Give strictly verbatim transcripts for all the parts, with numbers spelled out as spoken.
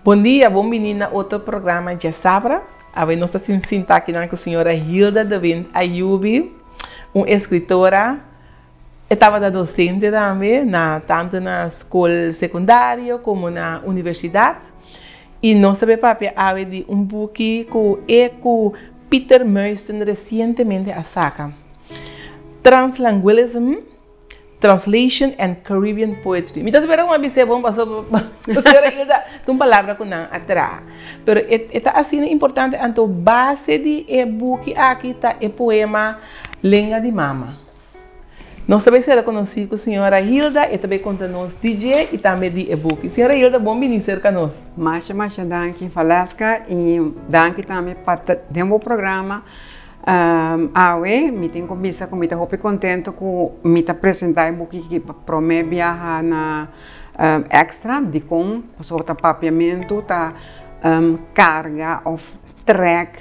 Bom dia, bom menina, outro programa de Sabra. Agora nós estamos sentados aqui com a senhora Hilda David Ayubi, uma escritora. Estava da docente também, na, tanto na escola secundária como na universidade. E nós também falamos de um pouco que é com Peter Meuston recentemente a saca. Translingualism, Translation and Caribbean Poetry. Me estás esperando uma vez bom passou uma palavra com não atrás. Pero é assim importante então base de e book aqui tá é poema Lenga de Mama. Nós também será conhecido com a senhora Hilda e também conta-nos D J e também de e-book. Senhora Hilda, bom vir ser conosco. Masha, masha, danke, Falasca e danke também para o programa. Um, Awe, me tenho começado com muito hope contento com me apresentar o book que para mim viajar na um, extra de com sobre o papiamento tá um, carga of track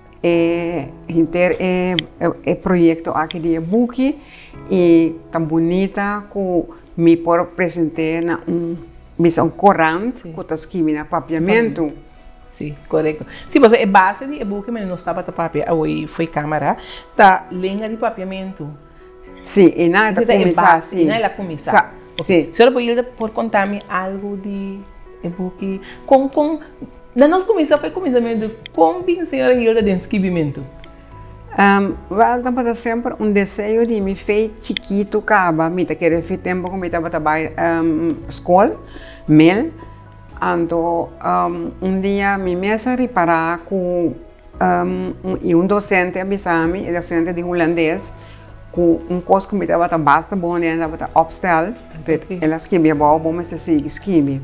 e inter e, e, e projeto aqui de book e tão bonita que me por apresentar na um missão Coran que está escrito na papiamento. Sim, correto. Sim, você é base de e-book, mas não estava a papel, hoje foi câmera, tá linha de papiamento. Sim, e nada é começar, sim. Não é começar. Sim. Senhora pode por contar-me algo de e-book, com com na nossa comissão foi começamento com bem senhora Hilda de escrevimento. Um, well, também sempre um desejo de me fez chiquito caba, me tá querendo fazer tempo que me tava trabalhando um, escola, mel. Então, um, um dia me mesa reparar com um, um, um docente avisar-me, um docente de holandês, com um curso que me estava a basta bom, ele estava a opstel, ele escrevia bom, bom, mas se escreve.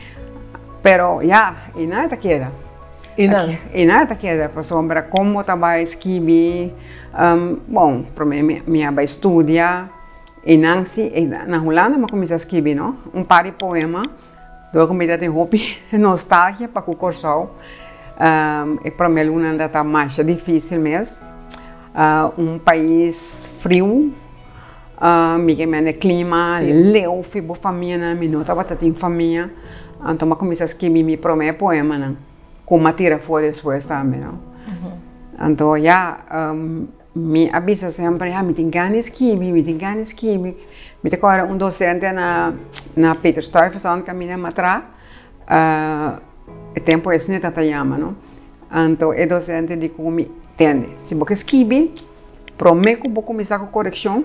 Pero, já, e nada queda. E não? E nada queda, para sombra, como estava a escrever, um, bom, para mim, me vai estudar, e não se, na Holanda, eu comecei a escrever, não? Um par de poemas. Então, como eu tenho hobby, nostalgia para o curso, um, e para mim ainda está mais difícil mesmo. Uh, um país frio, uh, me queimando clima, leu, fui para família, me não estava tendo família, então eu comecei a escrever meu primeiro poema, né? Com uma tira fora depois também, não? Uhum. Então, já, um, me avisa sempre, ah, me tem ganas de escrever, me tem ganas de escrever. Me agora um docente na na Peter Stuyvesant que me matra, uh, o tempo é assim que chama, não? Então o docente diz como entende, se você escreve, prometo que vou começar com correção,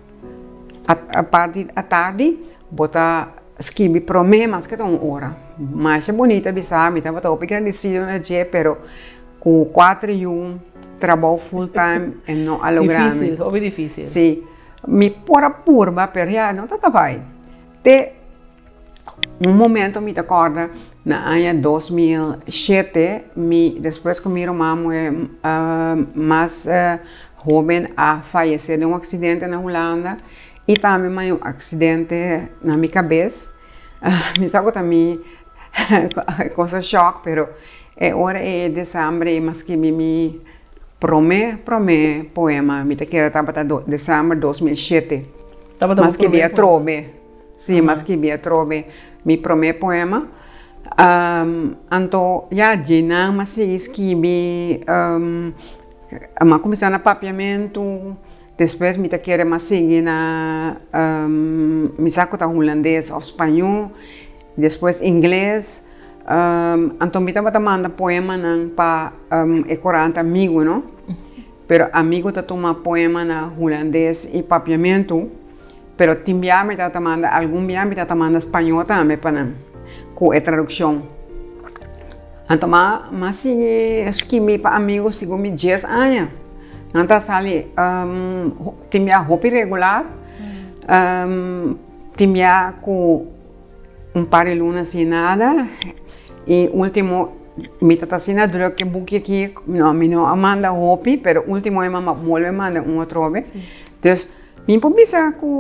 a, a partir da tarde, bota escrever prometo mais que uma hora, mas é bonita avisar, me estava tão agradecido na dia, pero com quatro e um trabalho full time e não a lograr. Difícil, ouve difícil. Sim. Me por a purba, per já não tá vai. Te um momento me acorda na ano dois mil e sete, me depois que meu irmão é uh, mais uh, jovem a falecer de um acidente na Holanda e também um acidente na minha cabeça. Uh, me saco também coisa choque, pero é hora é dezembro, mas que me, me Promé, promé poema, me te quero estava em dezembro de dois mil e sete. Mas que via trove. Sim, mas que via trove. Me promé poema. Um, então, já Gina, mas se escrevi, um, mas começar no papiamento, depois me te quero mas seguir na, um, me saco da holandês ou espanhol, depois inglês. Um, então me estava mandando poema para um, e quarenta amigos, não? Pero amigo tá toma poema na holandês e papiamento, pero timbia me tá mandando algum dia me tá mandando espanhol também para com a tradução. Então mas mas se escrevi para amigos sigo me dez anos. Não tá sali um, timbia hobby regular, um, timbia com um par de lunas sem nada. E último, me está fazendo duro que book aqui, não, me não manda hobby, pero último é mamá volve manda um outro vez. Então, me pode pensar que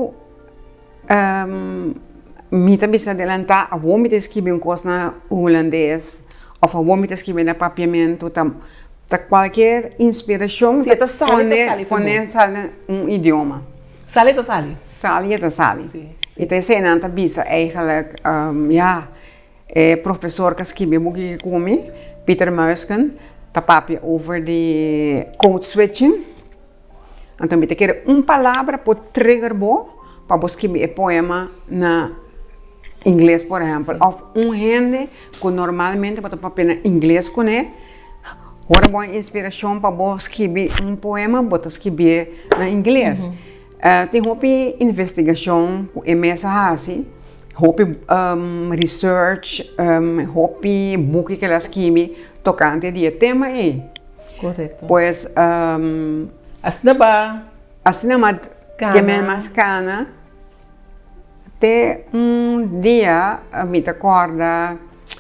um, me está pensando adelantar, a vou me escrever uma coisa na holandês, ou a vou me escrever na papiamento, tam, tá qualquer inspiração, tá sale, poner um idioma. Sale, tá sale. Sale, tá sale. E tá sendo, tá bisa, eigenlijk, um, ja. é professor que escreve buki comigo, Peter Muisken, tá papi over the code switching. Então, me quer uma palavra para trigger bo, para escrever um poema na inglês, por exemplo. Ou um gente que normalmente para papel na inglês com ele, agora boa inspiração para escrever um poema, para escrever na inglês. Uhum. Uh, tem hopi investigação, emesa assim, hopi um, research, um, hopi book que ela escreve tocante de tema aí. Correto. Pois um, assim ba, assim na que é mais cana. Até um dia a me acorda,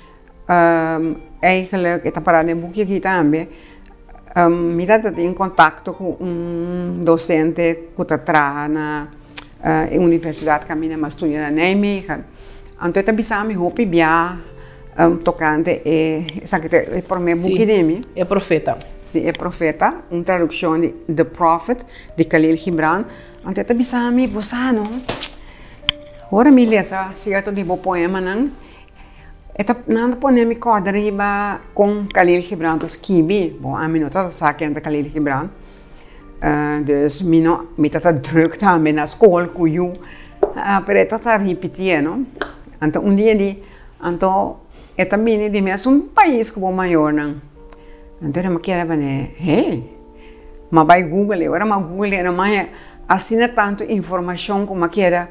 um, eigenlijk está parado em book aqui também. Um, me dá em contato com um docente que está trabalhando na uh, universidade que a minha estudante na Nijmegen. Então, eu pensava que eu podia um, tocante e sabe que é por mim book dele. É profeta. Sim, é profeta, uma tradução de The Prophet de Khalil Gibran. Então, eu pensava que você não. Agora me lê certo de poema não. Eta nanda pone mi corda riba com Khalil Gibran to skibi. Bom, a mim não tá saquendo da Khalil Gibran. Uh, dus mi no mi tá druk também na escola com eu. Uh, pero eta tá repetindo. Então um dia de então eta mini de mes um país que bom maior não. Então eu me quero né, hey. Mas vai Google, agora mas Google não mais assina tanto informação como queira.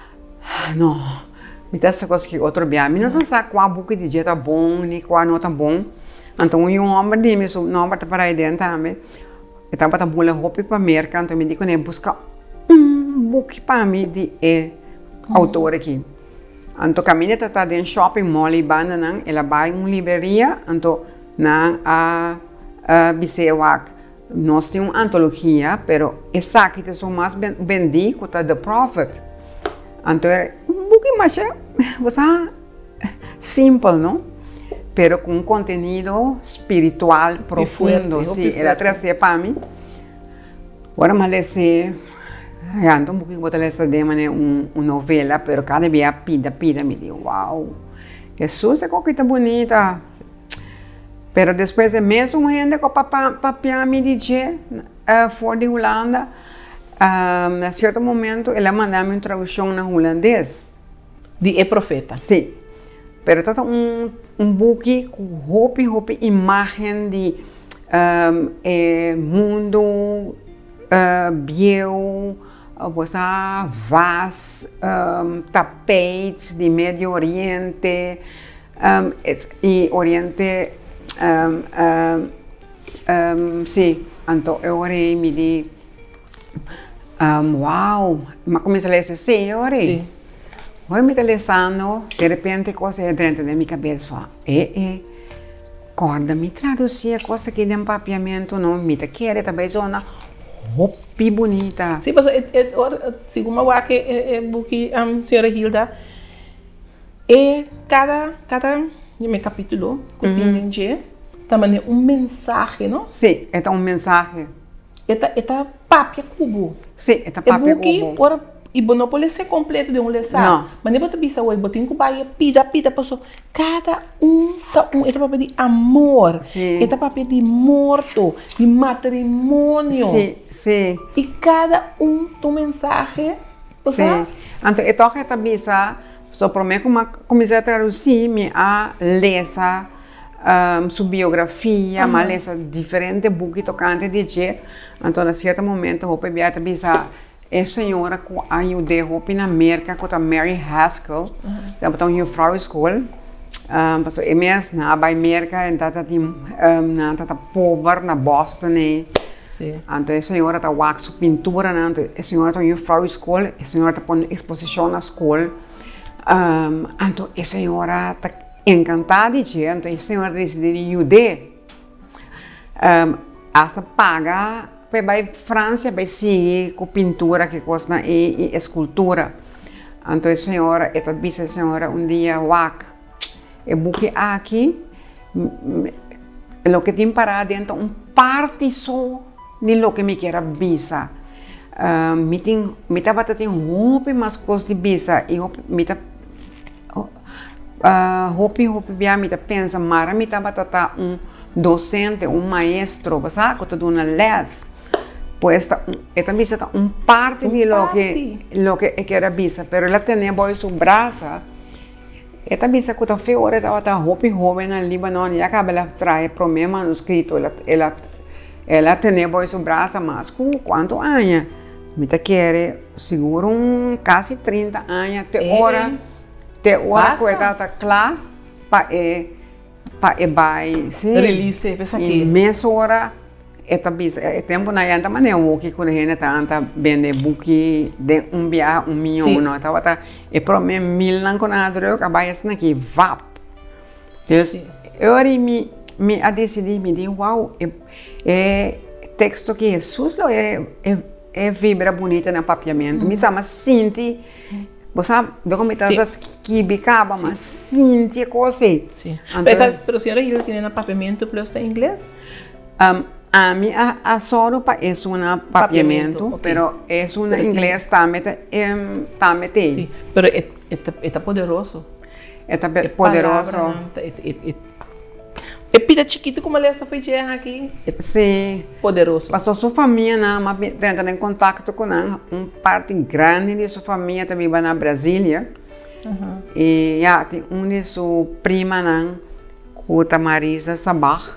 Não. Me dá essa coisa que outro dia, me não sabe qual book de dia tá bom, nem qual não tá bom. Então, um homem de mim, não vai para aí dentro também. Eu tava para bolar roupa para mercado, então me digo né, buscar um book para mim de é, autor aqui. Então, caminha tá dentro shopping mall e banda não, ela vai em uma livraria, então na a a bisewak. Nós temos uma antologia, pero essa aqui é só mais bendigo que The Prophet. Então, um pouquinho mais simples, não? Pero com um conteúdo espiritual profundo. Sim, ela trazia para mim. Agora, mas ler, então, um pouquinho, vou ler essa dema, né, uma novela, pero cada dia pida, pida, me diz, uau, Jesus é coisa bonita. Pero depois, é mesmo gente que o papai me dizia, fora de Holanda, Um, a certo momento, ela mandava uma tradução na holandês. De É Profeta? Sim. Pero era um, um book com roupa, roupa, imagem de um, é, mundo, uh, bio, você vas, um, tapetes de Médio Oriente um, e Oriente. Um, um, um, sim, então eu orei me di. Um, wow, mas comecei a ler esse senhor e agora me está lendo, de repente coisa é dentro da minha cabeça, é, é, corda, me traduzia coisa que tem papiamento, não, me está querendo também zona, roupa bonita. Sim, mas é, é, segundo eu que é, é, porque a um, senhora Hilda, é cada, cada, meu capítulo, que eu entendi, também um mensagem, não? Sim, é um mensagem. Eta eta papia cubo. Sim, eta papia cubo. Ora e não pode ser completo de um lesar. Não. Mas nem bota bisa oi, botin com baia pida pida passou. Cada um tá um eta papel de amor. Sim. Eta papel de morto, de matrimônio. Sim, sim. E cada um tem mensagem. Sim. Então, eu toco esta bisa, só para mim como comecei a traduzir me a ler Um, sua biografia, uhum. Mas essa diferente book tocante de dia. Então, a certo momento, eu peguei a bisa é senhora que ajudei eu na América com a Mary Haskell, da então eu Frau School, um, passou e mês na bei América, então tá tim na tá pobre na Boston né. Sim. Então a senhora tá wax pintura né, então a senhora tá em Frau School, a senhora tá põe exposição na escola. Um, então a senhora tá encantada de então a senhora decidiu ajudar. Um, essa paga para França para seguir com pintura que costa e, e escultura. Então a senhora, esta bisa senhora um dia wak, e buque aqui, o que tem para dentro um parte só de lo que me quer bisa. Uh, me tem, me tava tendo roupa mais coisa de bisa e me tá uh, hopi hopi bia mita pensa mara mita batata um docente, um maestro, basta que tu una les. Pues esta bisa está un parte de lo que lo que era bisa, pero ela tenía boy su braza. Esta bisa que fue ahora estaba tan hopi joven en Líbano y acaba ela trae primer manuscrito, ela ela ela tenía boy su braza más cuánto años. Mita quiere seguro un casi trinta años te hora te hora que está claro para eh para e vai sim release pensa aqui imensa hora esta bisa é tempo na yanta mané o que quando gente tanta vende buki de um bia um milhão não tava tá e pro me mil não com nada que vai assim aqui vap então eu me me a decidir me deu uau é texto que Jesus lo é é é vibra bonita no papiamento me chama sinti você documentas que bicaba mas sinti coisa sim então pero a senhora Hilda tem papiamento plus em inglês um, a mim a, a solo pa é um papiamento okay. Pero é um inglês também é também tem sim pero é é é poderoso é poderoso é pida chiquito como essa foi de aqui sim poderoso passou sua família na mas entrando em contato com um parte grande de sua família também vai na Brasília uh-huh. E já tem um de sua prima na Kuta Marisa Sabah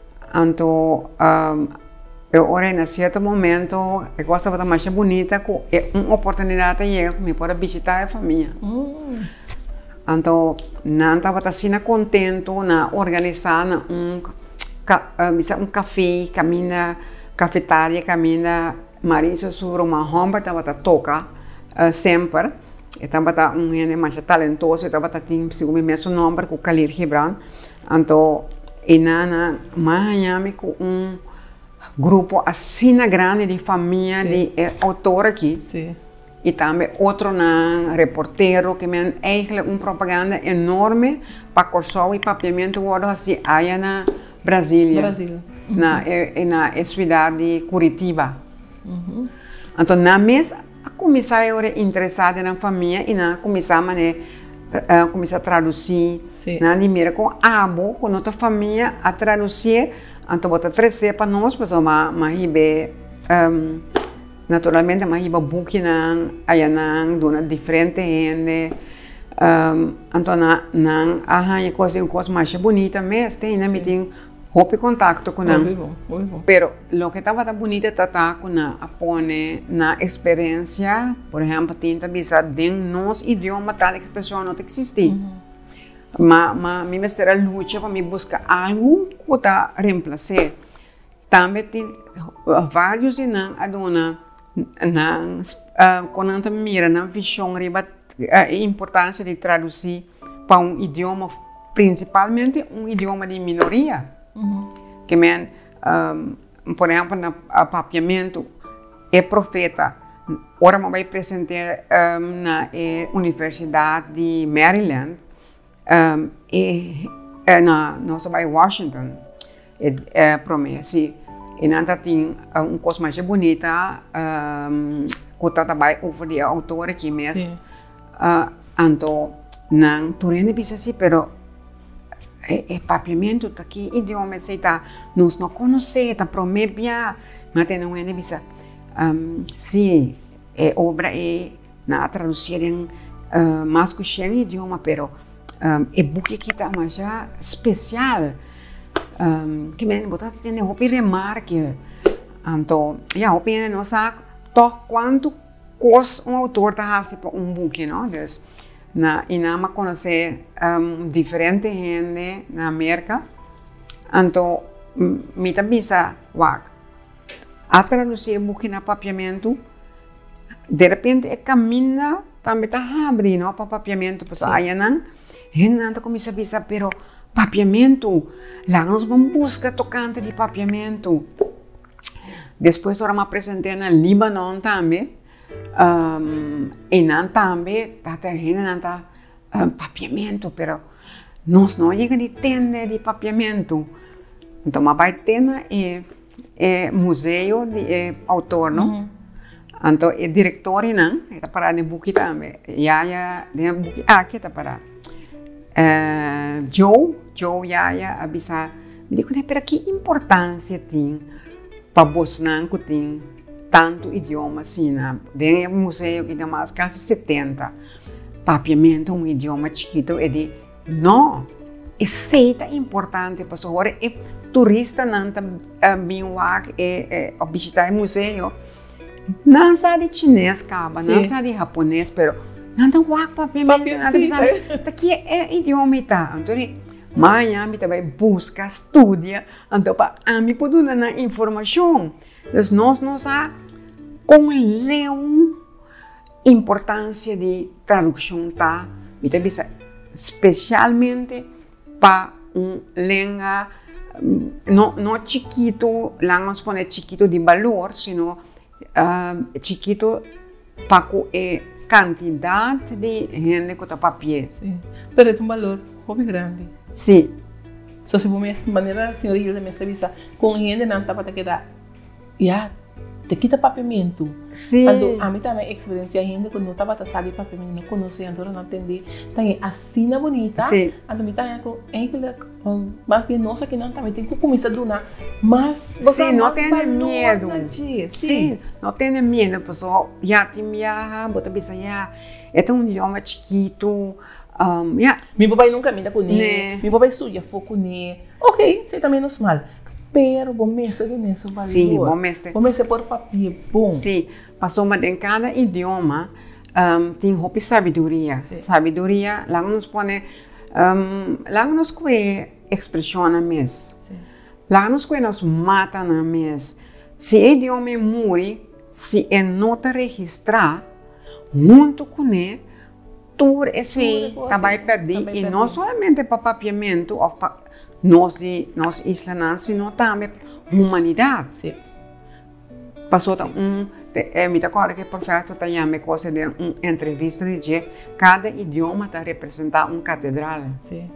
então um, eu orei em certo momento eu gostava da mais bonita com uma oportunidade de me poder visitar a família uh. Então, não estava assim contento na organizar um um café, caminha cafetária, caminha Marisa sobre uma rompa estava a tocar sempre, estava um gente mais talentoso, estava a ter segundo o mesmo nome com Khalil Gibran, então e na Miami com um grupo assim grande de família de autor aqui. Sim. E também outro na reporteiro que me eigenlijk uma propaganda enorme para corso e papiamento agora assim aí na Brasília, Brasil. na uhum. na cidade de Curitiba. Uhum. Então na mês a começar a interessada na família e na começar a mané uh, começar a traduzir na primeira com abo com outra família a traduzir então botar trazer para nós pessoal mas mas ibe um, naturalmente mas iba buki nang ayanang dona diferente gente um, então na nang ahanya coisa coisa mais bonita mas tem na meeting hope contato com nang bom, bom. Pero lo que estava bonita tata com na apone na experiência por exemplo tinha bisa den nos idioma tal que pessoa não existe uhum. ma ma mi mestera luta para me buscar algo que tá reemplacer também tem vários inang aduna na uh, quando a mira na visão riba a importância de traduzir para um idioma principalmente um idioma de minoria uhum. Que men um, por exemplo na papiamento é profeta ora vai apresentar um, na é, Universidade de Maryland um, e é, na nossa vai Washington é, é promessa e nanta tem um coisa mais bonita um, que está também over de autor aqui mesmo uh, então não turene bisa assim pero é, é papiamento tá aqui idioma se tá nós não conhece tá promebia mas tem não é bisa um, se é obra é na traduzir em uh, mais que chega idioma pero um, é book que tá mais especial Um, que men botar tem hopi remarque então já hopi não sabe to quanto cos um autor tá assim para um book não dus na e na ma conhecer um, diferente gente na América então me tambisa wag a traduzir book na papiamento de repente é caminha também tá abre não para papiamento para aí não gente não tá começa a bisa pero papiamento, lá nós vamos buscar tocante de papiamento. Depois, eu me apresentei no Líbano também, um, e não também, tá terreno, não tá um, papiamento, pero nós não chegamos a entender de papiamento. Então, mas vai ter é, é museu de é, autor, não? Uhum. Então, é diretor, não? Está para de buki também. E aí, de buki, ah, que está para uh, Joe, Joe Yaya, abisa, me digo, né, pero que importância tem para Bosnan que tem tanto idioma assim, né? Dentro do museu que tem mais quase setenta. Papiamento, um idioma chiquito, é de, não, é seita importante, para agora é turista, não tá bem wak, é visitar o museu, não sabe chinês, caba, não sabe japonês, pero não tá wak papiamento, não sabe, aqui é idioma e tá, então, amanhã me também busca, estudia, então, para a mim poder dar informação, então, nós não sabemos com leão importância de tradução, tá? Me também especialmente para um língua não não chiquito, lá não se põe chiquito de valor, sino uh, chiquito para a quantidade de gente que está papel. Sim, pero é um valor muito grande. Sim. Só se for de maneira, a senhora Hilda me está dizendo, com gente não está para quedar, já te quita papiamento. Sim. Quando a mim também experiência ainda quando eu estava a sair papiamento, não conhecia, então não entendi. Tem assim na bonita. Sim. Ando me tá com um, mas bem nossa que não também tem que começar a donar, mas sim, não tem medo. Sim. Sim, não tem medo, pessoal. Já tem já, bota bisa já. É um idioma chiquito. Um, yeah. Meu papai nunca me dá com ele. Meu papai estuda foco nele. Ok, sei também não é mal. Pero bom mês de nisso valor. Sim, bom mês. Bom mês por papel, bom. Sim, passou mas em cada idioma um, tem roupa sabedoria. Sim. Sabedoria, lá nos põe, um, lá nos que expressão na mês. Lá nos que nos mata na mês. Se o idioma morre, se é nota registrar, muito com ele, tudo esse vai perder e não somente para papiamento ou para nós de nós islands, sino também humanidade. Sim. Passou Sim. um, é me acordo que o professor tá me coisa de uma entrevista de que cada idioma está representando uma catedral. Sim.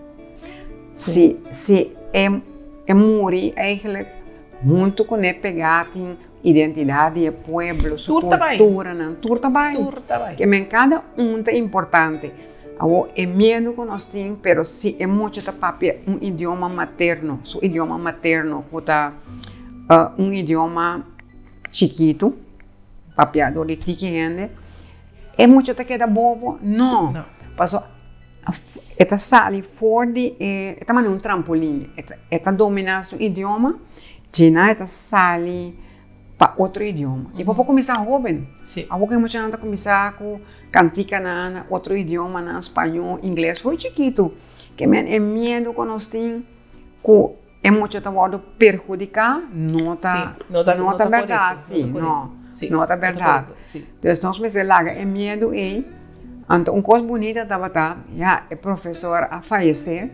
Se se é é morrer eigenlijk muito com ele pegar tem identidade, povo, sua cultura, não, tudo também. Tudo também. Que em cada um é importante. É medo que nós temos, mas se é muito da papel um idioma materno, seu idioma materno, que tá uh, um idioma chiquito, papiado de tiquende, é muito da que da bobo, não. Não. Passou, esta sali fora de, esta maneira um trampolim, esta domina seu idioma, China esta sali para outro idioma. E para começar jovem, sim. A boca muito nada começar com cantica na outro idioma, na espanhol, inglês, foi chiquito. Que é medo que nós temos, que é muito trabalho perjudicar, não está verdade, sim, não, não está verdade. Então nós me lá é medo aí, então uma coisa bonita estava tá, já é professor a falecer,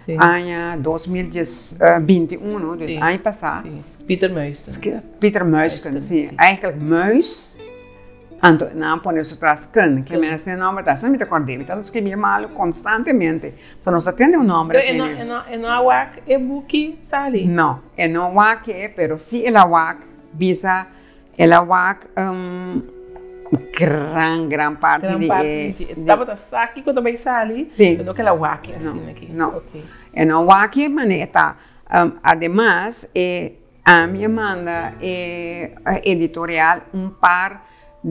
ano dois mil e vinte e um, dus ano passado. Peter Muisten. Peter Muisten, sim. Eigenlijk Muis. Então, não podemos atrás can, que menos tem nome, tá? Sempre te acordei, me tá escrevendo mal constantemente. Então, nós temos um nome assim. Não, não, não é wak, é buki, sali. Não, é não wak, é, pero se ela wak, bisa, ela wak, um, gran, gran parte gran de... Parte de... Estava da saki quando também sali. Sim. Não que ela wak, assim, aqui. Não, okay. É não wak, mas tá. Um, además, é... A minha manda é editorial um par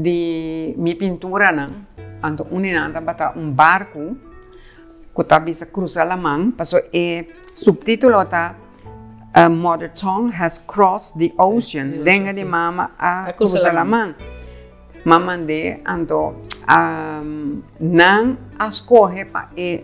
de minha pintura, não? Então, uma nada bata um barco que está bisa cruzar a mão, passou é subtítulo tá a Mother Tongue has crossed the ocean, língua de mama a cruzar a mão. Mama de então um, não escolhe para é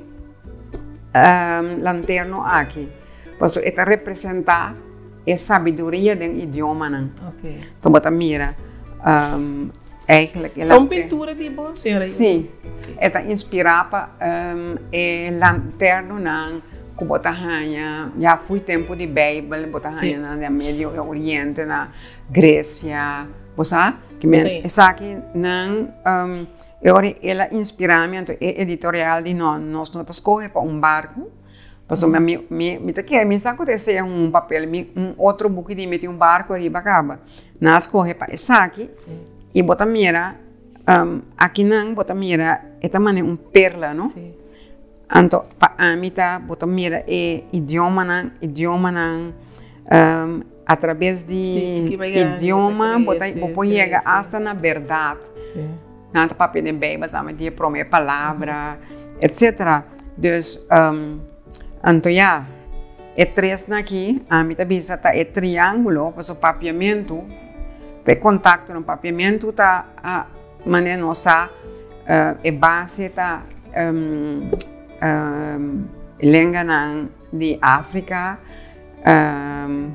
um, lanterno aqui, passou é representar é sabedoria do idioma, não? Ok. Então, bota mira. Um, eigenlijk, é uma pintura de boa senhora. Sim. Esta okay. Inspirava um, é lanterno, não? Que bota hanha. Já foi tempo de Bíblia, bota hanha na Médio Oriente, na Grécia, você? Que men, essa aqui não. Um, ela inspira-me, então, é editorial de nós, nós não escolhemos para um barco. Passou mm. me me me aqui me saco desse um papel me um outro buque de meter um barco ali acaba nas corre para essa aqui e bota mira um, aqui não bota mira esta maneira um perla não sim. Anto pa amita boto mira e idioma nan idioma nan um, através de sí, idioma bota bopo chega hasta na verdade. Sí. Nada papel de bem, também de prometer palavra, uhum. etcétera. Dus um, anto ja, é três aqui, a minha bisa tá é triângulo, para o papiamento, tem contato no papiamento tá a maneira nossa uh, é base tá um, um, lenga de África, um,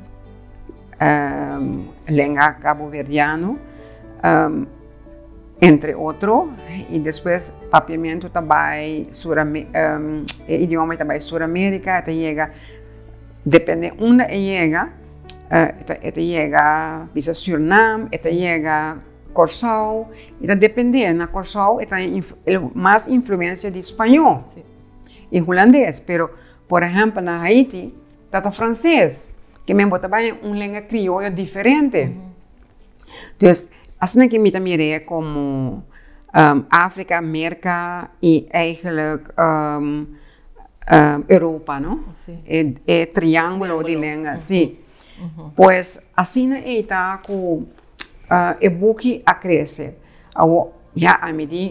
um, lenga cabo-verdiano, um, entre outros, e depois papiamento também um, idioma também Sul-América, até chega, depende onde chega, até chega bisa Suriname, até chega Curaçao, então depende na Curaçao tem mais influência de espanhol e holandês, pero por exemplo na Haiti está francês, que mesmo também uma língua criolla diferente, então assim que me mirei como um, África, América e eigenlijk um, um, Europa, não? É, é triângulo de língua, uhum. Sim. Uhum. Pois assim está com uh, e buque a crescer. Já a mim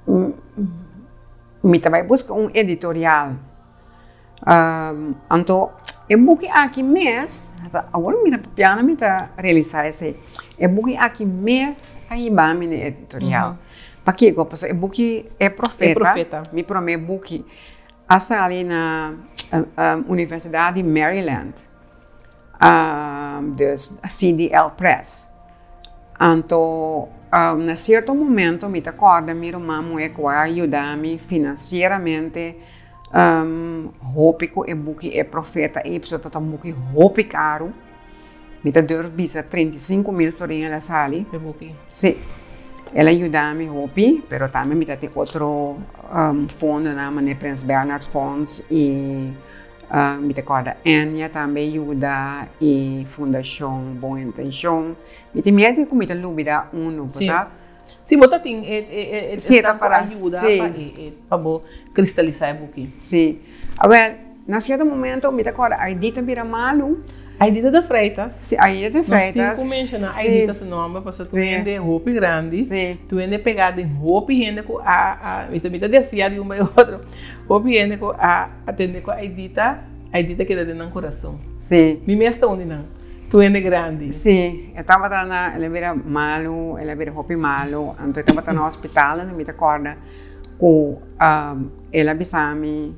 me também busca um editorial. Um, então e buque aqui mês, agora me tá piano me tá realizar esse é buque aqui mês aí vai me editorial. Para que eu posso é buque é profeta, é profeta. Me promete buque essa ali na um, Universidade de Maryland, um, dus C D L Press. Então, um, na certo momento me acorda minha irmã é que vai ajudar-me financeiramente. Um, roupa que é buque é profeta e pessoa tá buque roupa caro me tá dor bisa trinta e cinco mil florinhas na sala é buque sim ela ajuda me roupa pero também me tá tem outro um, fundo na mané Prince Bernhard Funds e uh, me tá corda Enya também ajuda e Fundação Boa Intenção me tem medo que me tá lubida um sabe. Sim, botar tem é é é é para ajudar para cristalizar um pouquinho. Sim. Agora, na certo momento, me agora a Edita vira malo. A Edita de Freitas. Sim, a Edita de Freitas. Nós temos que mencionar a Edita seu nome, porque tu vende roupa grande. Sim. Tu vende pegada em roupa e rende com a a me também tá desviado de um e outro. Roupa e rende com a atender com a Edita, a Edita que dá dentro do coração. Sim. Me mesmo onde não. Tu é grande. Sim, eu estava na, ela vira malo, ela vira roupa malo, então eu estava no hospital, não me acorda, com ela bisami,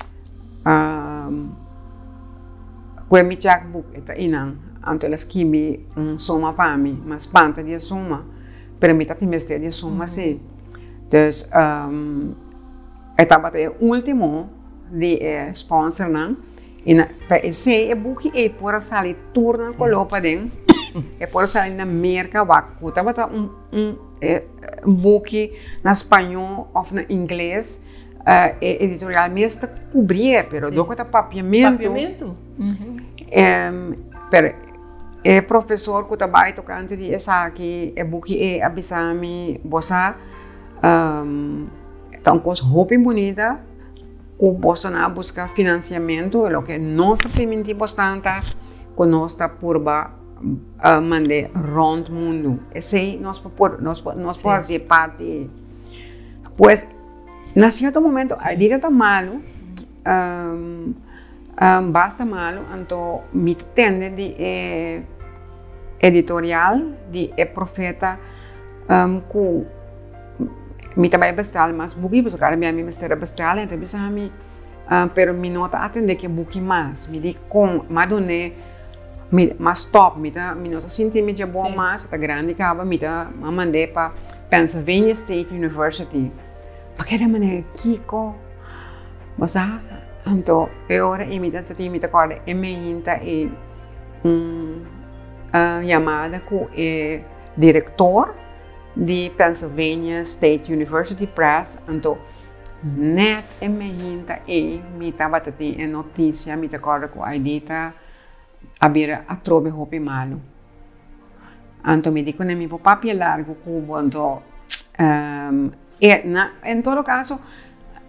com a minha checkbook, eta inang, então ela escreve um soma para mim, mas panta de soma, para mim tá tem mestre de soma sim, então eu estava até o último de sponsor não. E na esse é buque é por sair turna colopa den é por sair na merca vacu tava tá um um é, buque na espanhol ou na inglês uh, é editorial mesmo cobrir pero do que tá papiamento papiamento uhum. é pero é professor que trabalha tocante de essa aqui é buque é abisami bossa um, então com roupa bonita o Bolsonaro busca financiamento, o que nossa primitiva bastante, com nossa purba uh, mande rond mundo. Esse nós por nós nós fazer parte. Pois, na certo momento a ideia está malo, um, um, basta malo, então me tende de eh, editorial de eh, profeta um, com mi também bestal mas buki porque cara minha minha mistério bestal então bisa mi uh, pero mi nota atende que buki mais mi di com madone mi mas stop mi tá mi nota senti mi já bom mais tá grande acaba mi tá mandei para Pennsylvania State University para que mané Kiko mas ah então eu ora e mi tá senti mi tá corda e me inta e um uh, chamada com o diretor de Pennsylvania State University Press, então net e me hinta e me tava tendo a notícia, me acorda com a Edita abrir a trobe roupa malo. Então me digo que me vou papel largo cubo, então um, e na em todo caso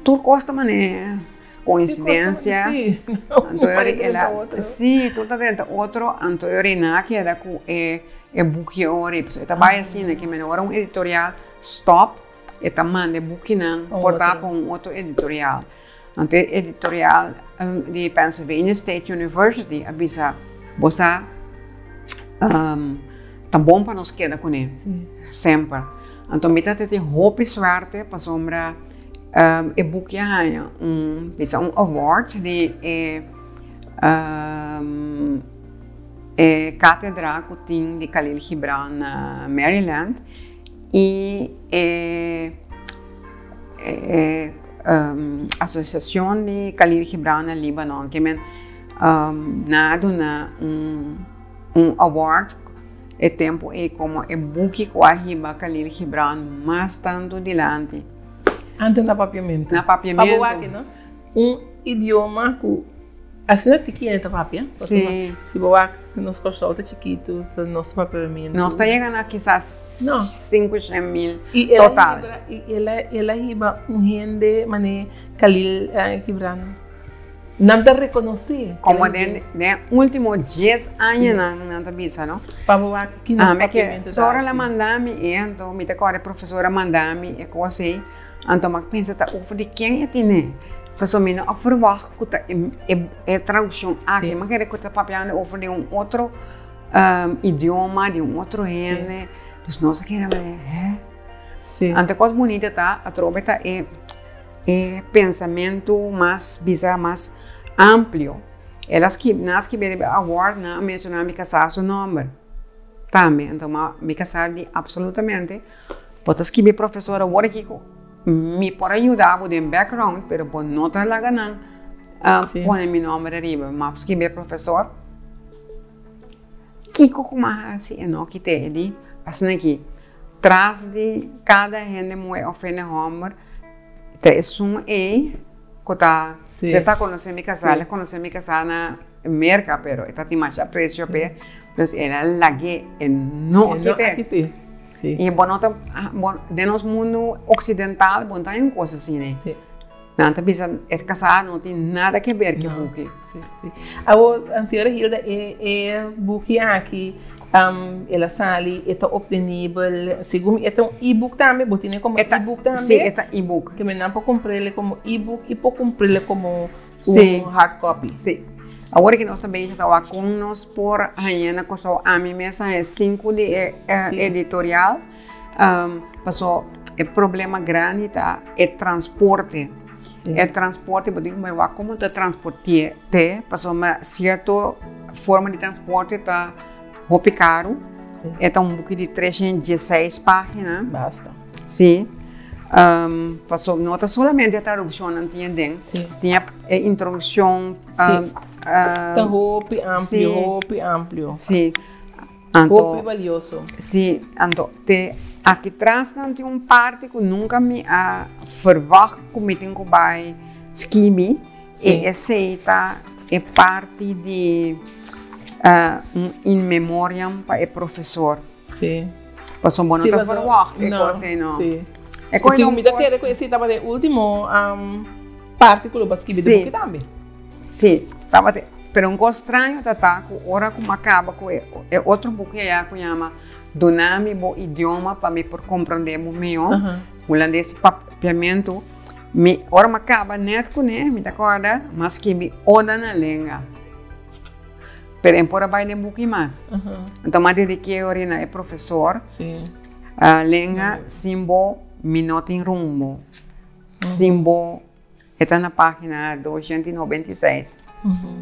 tudo custa mané coincidência. Sim, então ela sim, tudo tá dentro outro, então eu na que era com é é book ore, pessoa tá vai assim, né, que menor um editorial stop, e tá manda book não, portar para um outro editorial. Então editorial um, de Pennsylvania State University avisa, você um, tá bom para nós queda com ele, sim. sempre. Então me tá tendo hope suerte para sombra um, e book ya um, bisa um award de eh, um, é cátedra que tem de Khalil Gibran na Maryland e é, é, um, Associação de Khalil Gibran na Líbano que men um, nada na um, um award é tempo é como é book que arriba Khalil Gibran mais tanto dilante antes na papiamento na papiamento aqui, não? Um idioma que assim é pequeno tá papia sim se boa nos cachorros tá chiquito tá nosso papiamento nós está chegando a quizás cinco mil e total e ela ela riba um rende mané Khalil Gibran não te reconhecer como de de último dez anos na na tabisa não para boa que nos papiamento ah agora ela mandame e então me te corre professora mandame e coisa assim então mas pensa tá over de quem é tine pessoal me não verwacht que é é tradução aqui mas quer que tá papiando over de um outro um, idioma de um outro rende dus nós aqui é sim então coisa bonita tá a troca tá é é pensamento mais bizarro mais amplo elas que nas que bebe award na mencionar me casar seu nome também então me casar de absolutamente botas que be professora agora aqui me pode ajudar com o background, pero por não ter lá ganhando, uh, põe meu nome arriba, mas que be professor, Kiko como assim, é não que tem ali, assim aqui, traz de cada gente muito ofende homer, tem um e, que tá, ele tá conhecendo me casar, conhecendo me casar na merca, pero está tem mais apreço pe, então ela lage é não que tem. Sí. E bueno, de nos mundo ocidental, bom, tem coisas assim, né? Sim. Não, tá pensando, é casar não tem nada que ver com o book. Sim, sim. A a senhora Hilda é é book aqui, um, ela sali, está disponível, segundo, é um e-book também, botinha como e-book também. Sim, é e-book. Que me não pode comprar ele como e-book e pode comprar ele como um hard copy. Sim. Agora que nós também estamos com nós por amanhã, com a minha mesa é cinco de é, é, editorial, um, passou é problema grande tá é transporte, sim. É transporte, eu digo mas como te transporte te passou uma certa forma de transporte tá muito caro, é tá um pouco de trezentas e dezesseis páginas, basta, sim. Um, passou nota solamente a tradução, não tinha nem, tinha a introdução, um, Então, roupa amplo, roupa amplo. Sim. Roupa valioso. Sim. Então, te, aqui atrás tem uma parte que nunca me a verwacht que me tenho que vai escrever. E essa é parte de uh, um in memoriam para o professor. Sim. Passou bom, não está verwacht. Não, assim, não. Sim. É como se me dá que reconhecer também o último um, parte que eu vou escrever também. Sim. Tava te, pero um coisa estranho tá tá com hora como acaba com é, é outro pouco já que chama donami bo idioma para me por compreender o meu mulando esse papiamento me hora acaba net com né me acorda mas que me oda na língua pero embora vai nem pouco mais então mas dediquei hora na é professor sim a língua simbo me nota em rumo simbo está na página duzentos e noventa e seis. Uhum.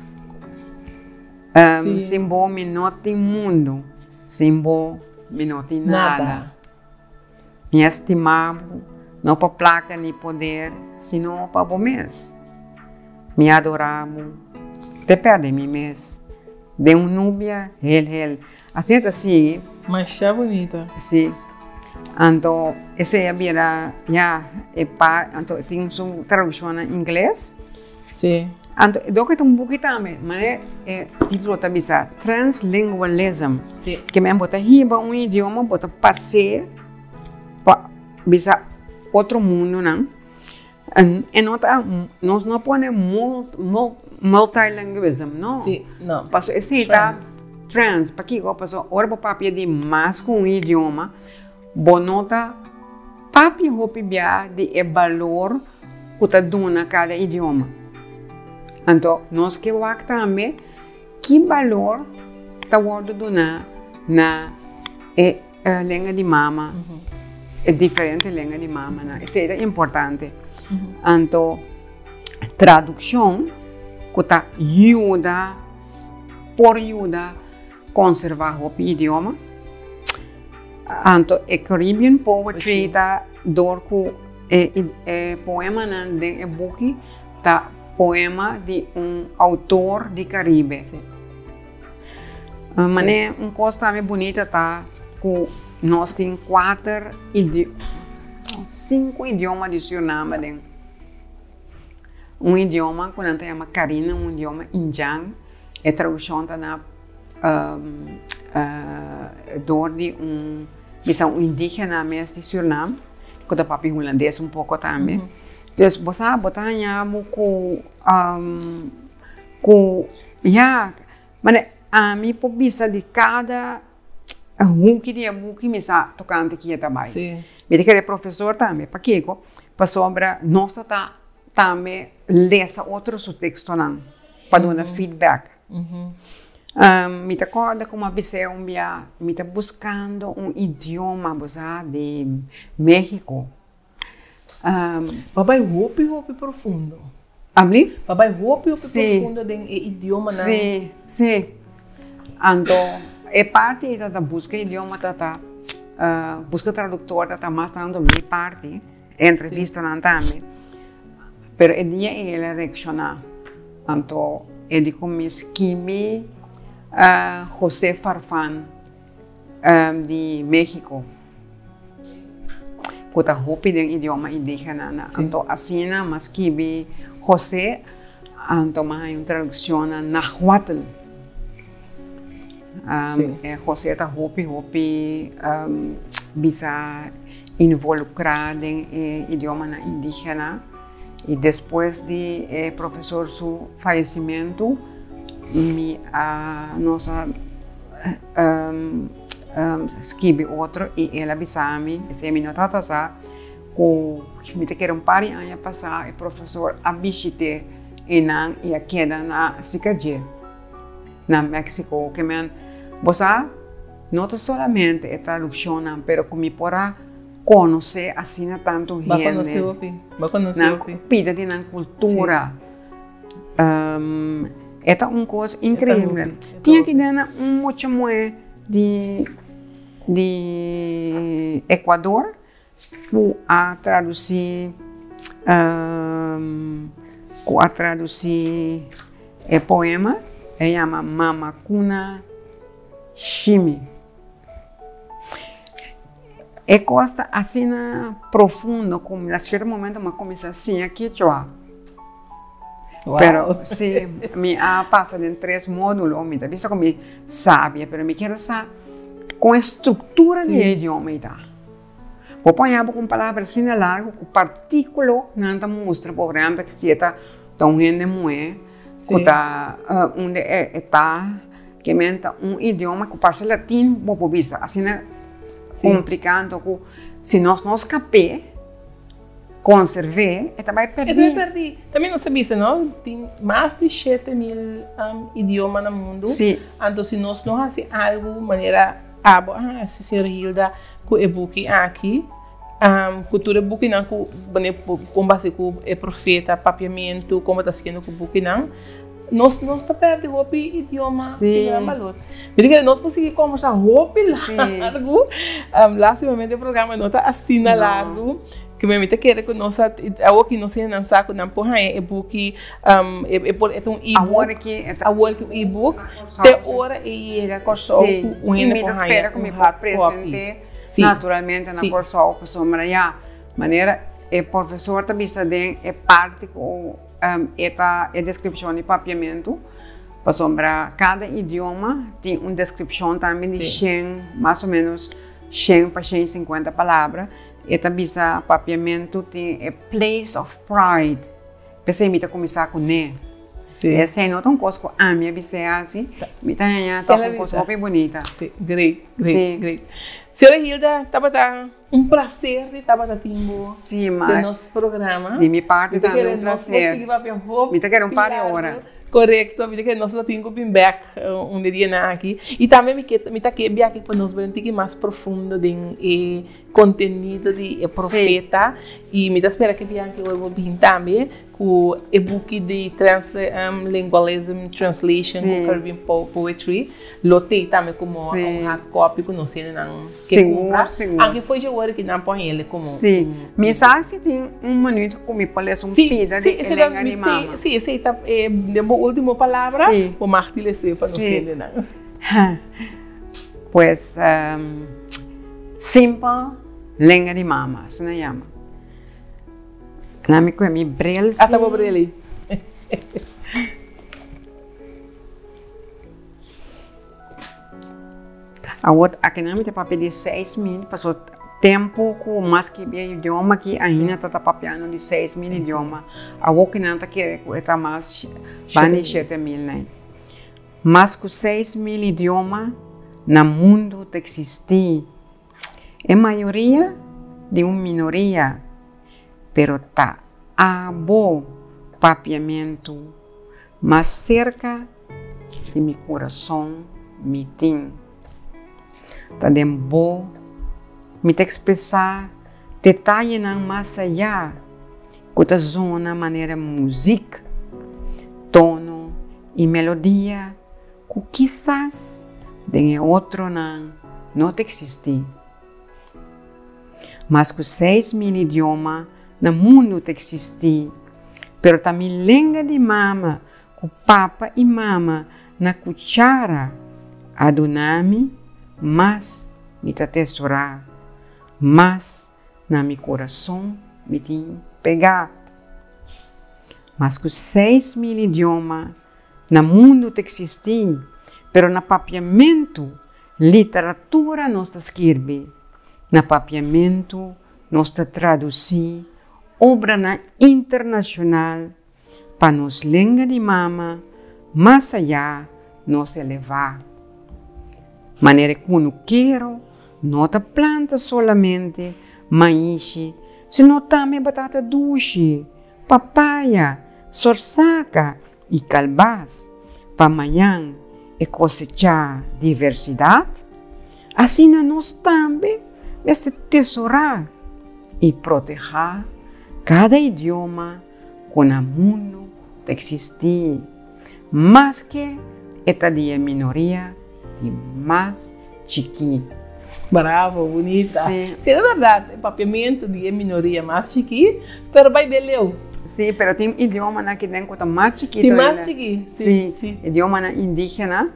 Um, simbo me nota em mundo, simbo me nota em nada. nada. Me estimavo, não para placa nem poder, senão para o mês. Me adoravo, te perde mim mês. De um núbia, ele, ele. Assim é assim. Mas é bonita. Sim. Então, essa é a minha, já, é para, então, tem uma tradução em inglês. Sim. Então, do que tem um pouquinho também, mas é, é título também sabe, translingualism. Sim. Que me bota riba um idioma, bota passeio para bisa outro mundo, não? E nota, nós não ponemos multilingualism, não? Sim, não. Passo esse tá trans, para que eu passo ora para papia de mais com um idioma, bonota papi hopi bia de é valor que tá dona cada idioma. Então, nós que vak também que valor tá word dona na é a língua de mama. Uhum. É diferente língua de mama, né? Isso é importante. Uhum. Então, tradução que tá ajuda por ajuda conservar o idioma. Então, é Caribbean poetry tá dor que é, é poema na é book tá poema de um autor de Caribe. Sim. Uh, mas é uma coisa também bonita tá que nós temos quatro idiomas, cinco idiomas de Suriname. Um idioma que nós chamamos Karina, um idioma Injang, é tradução tá na um, uh, dor de um missão um indígena mesmo de Suriname, que é papi holandês um pouco também. Uhum. Então, você botar nhamo com um, com já, mas a mim por vista de cada um que dia um que me está tocando aqui também. Sim. Me diz professor também, para que para sobre nós tá também ler outro texto não, para dar feedback. Uhum. Um, me acorda como a visão um dia, me está buscando um idioma, você de México. Um, Papai hopi hopi profundo. Abrir? Papai hopi hopi profundo de idioma não. Sim, sim. Então, é parte da busca idioma da uh, busca tradutor da mais tanto minha parte entrevista não também. Pero é dia ele reaccionar. Então, é de como esquimi uh, José Farfán um, de México. Que está hopi de idioma indígena. Então, assim, mas que José, então, mais uma tradução na Nahuatl. Um, é, José está hopi hopi um, bisa involucrado em eh, idioma na indígena. E depois de eh, professor seu falecimento, me a nossa um, um, escrevi outro e ela avisou-me, esse me notava sa que me te quero um par de anos passar, o professor abisite e não e a queda na Sicagé, na México, que me você não solamente é tradução, mas como para conhecer assim tanto gente. Vai conhecer o pi, vai conhecer o pi. Pida de na cultura. Um, é uma coisa incrível. Tinha que dar um muito mais de de Equador a traduzir um, a traduzir é poema, é chama Mama Kuna Shimi. É coisa assim profunda, como a certo momento uma começa assim aqui, tchau. Pero se me ha passado em três módulos, me dá vista como sábia, pero me quero saber com a estrutura do idioma e tá. Vou pôr com palavras assim largas, com partículas, não tá mostra, por exemplo, que se está tão gente mulher, que está onde está, que menta um idioma que parece latim, vou pôr vista, assim complicando, que se nós não escapé, conservar, então vai perder. Vai perder. Também não sabia, não? Tem mais de sete mil um, idiomas no mundo. Sim. Então, se nós não fazemos algo de maneira ah, ah, se senhora Hilda, que é book aqui, um, cultura book não, com base com é profeta, papiamento, como está sendo com book não, nós nós está perdendo o idioma de valor. Me diga, nós conseguimos conversar roupa largo, um, lá simplesmente o programa não está assim largo. Que me mete que que nós algo que nós não saco não porra é book um é é um e-book agora que e-book te hora e chega com só um e porra espera como presente naturalmente na corso com sombra já maneira é professor também tem é parte com um, esta é descrição de papiamento para sombra cada idioma tem uma descrição também de cem mais ou menos cem para cento e cinquenta palavras. Eta bisa papiamento tem a place of pride. Pensei mita começar com né. Sim. É sem não tão coisa a minha bisa assim. Mita já tá com coisa bem bonita. Sim, great, great, Sim. great. Senhora Hilda, estava tá um prazer de estar timbo Sim, do mas nosso programa. de minha parte também um Nós prazer. conseguimos ver um pouco. Mita quero um par de horas. Correto, mita que nós temos bem back um dia na aqui e também me que mita que bem aqui para nós ver um pouco mais profundo de e conteúdo de e profeta e mita espera que bem aqui eu vou bem também com o e-book de translingualism translation com Caribbean poetry lotei também como um hard copy que nós temos que comprar aqui foi já hora que não põe ele como sim mensagem tem um minuto como me parece um pida de lenga de mama sim sim tá é de última palavra o Martílio para não ser não pues um, simple lenga de mama se não chama nami ko mi brel si até vou breli agora aqui nami te papel de seis mil passou tempo com mais que bem idioma que ainda tá papiando de seis mil idioma a o que não tá que está mais bani sete mil né mas com seis mil idioma no mundo te existe é maioria de uma minoria pero tá a bo papiamento mais cerca de meu coração me tem tá de bo me te expressar detalhe não mais allá que zona maneira música tono e melodia que quizás de outro não não te existe mas com seis mil idiomas no mundo te existe pero também língua de mama com papa e mama na cuchara adunami mas me te tesourar mas na meu coração me tem pegar mas com seis mil idiomas no mundo te existe pero na papiamento literatura nós escreve na papiamento nós traduzir obra na internacional para nos língua de mama mais allá nos elevar maneira que eu quero não te planta solamente maíz sino também batata doce papaya sorsaca e calbaz para amanhã e cosechar diversidade assim nós também este tesourar e proteger cada idioma com o mundo de existir, mas que esta de minoria e mais chiqui. Bravo, bonita. Sim. Sim, é verdade, o papiamento de minoria mais chiqui, mas vai beleu. Sim, mas tem idioma na que tem coisa mais chiquito. Tem mais chiqui, sim. Sim, idioma na indígena,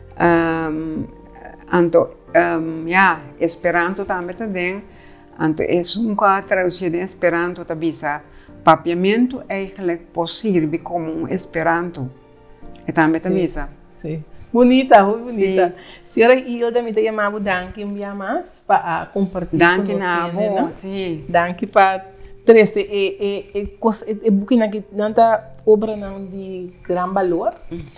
um, anto, um, yeah, Esperanto também tem. Então, é uma tradução de Esperanto da bisa. Papiamento é possível como um Esperanto. É também da bisa. Sim. Bonita, muito bonita. Sim. Senhora Hilda, me tem chamado Danke um dia mais para compartilhar Danke com na boa, sim. Danke para trazer e e e e buquinho aqui nanta obra não de grande valor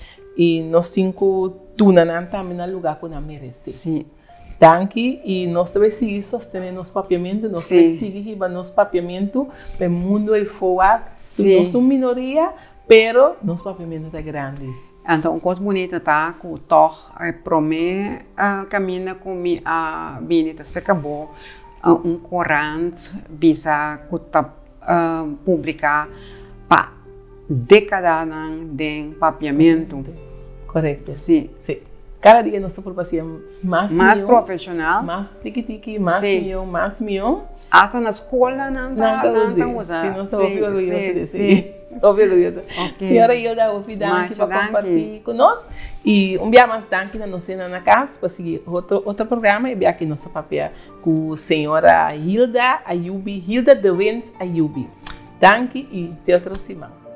e nós temos tudo não também no lugar que nós merece. Sim. Danke e nós também seguir sustentando nosso papiamento, nós também seguir nosso papiamento, o mundo é fora, nós somos minoria, pero nosso papiamento é grande. Então, uma coisa bonita tá que o Tor promete caminha com a Binita se acabou um corante bisa que tá publicar para década de papiamento. Correto. Sim. Sim. Cada dia nós estamos fazendo mais mais milhão, profissional, mais tiki-tiki, mais milhão, mais milhão. Até na escola não está usando. Sim, nós estamos orgulhosos desse. Orgulhosa. Senhora Hilda, obrigada por compartilhar conosco. E um dia mais danke na nossa na casa para seguir outro outro programa e ver aqui nosso papel com a senhora Hilda Ayubi, Hilda de Wind Ayubi. Danke e até outra semana.